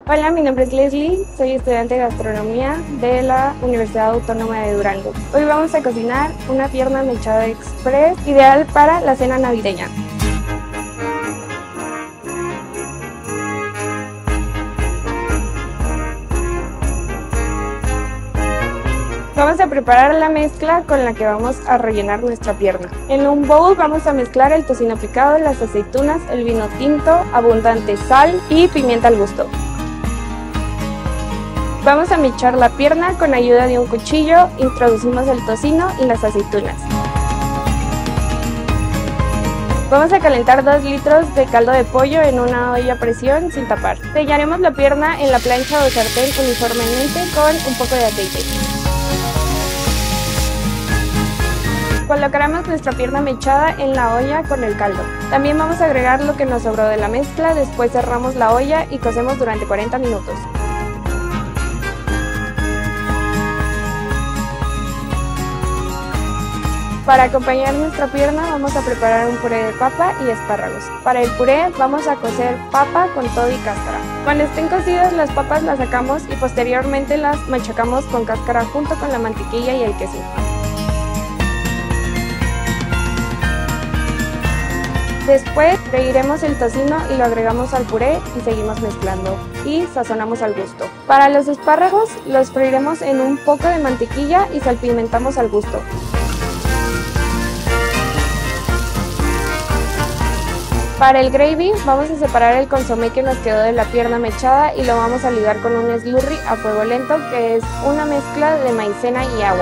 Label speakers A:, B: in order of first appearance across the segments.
A: Hola, mi nombre es Leslie, soy estudiante de gastronomía de la Universidad Autónoma de Durango. Hoy vamos a cocinar una pierna mechada express, ideal para la cena navideña. Vamos a preparar la mezcla con la que vamos a rellenar nuestra pierna. En un bowl vamos a mezclar el tocino picado, las aceitunas, el vino tinto, abundante sal y pimienta al gusto. Vamos a mechar la pierna con ayuda de un cuchillo, introducimos el tocino y las aceitunas. Vamos a calentar 2 litros de caldo de pollo en una olla a presión sin tapar. Sellaremos la pierna en la plancha o sartén uniformemente con un poco de aceite. Colocaremos nuestra pierna mechada en la olla con el caldo. También vamos a agregar lo que nos sobró de la mezcla, después cerramos la olla y cocemos durante 40 minutos. Para acompañar nuestra pierna vamos a preparar un puré de papa y espárragos. Para el puré vamos a cocer papa con todo y cáscara. Cuando estén cocidas las papas las sacamos y posteriormente las machacamos con cáscara junto con la mantequilla y el queso. Después freiremos el tocino y lo agregamos al puré y seguimos mezclando y sazonamos al gusto. Para los espárragos los freiremos en un poco de mantequilla y salpimentamos al gusto. Para el gravy vamos a separar el consomé que nos quedó de la pierna mechada y lo vamos a ligar con un slurry a fuego lento, que es una mezcla de maicena y agua.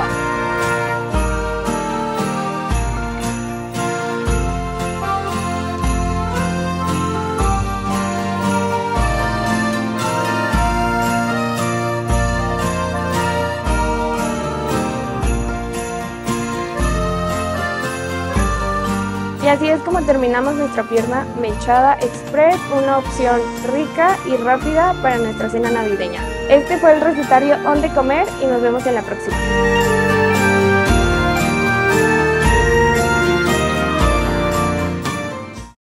A: Y así es como terminamos nuestra pierna mechada express, una opción rica y rápida para nuestra cena navideña. Este fue el recetario On The Comer y nos vemos en la próxima.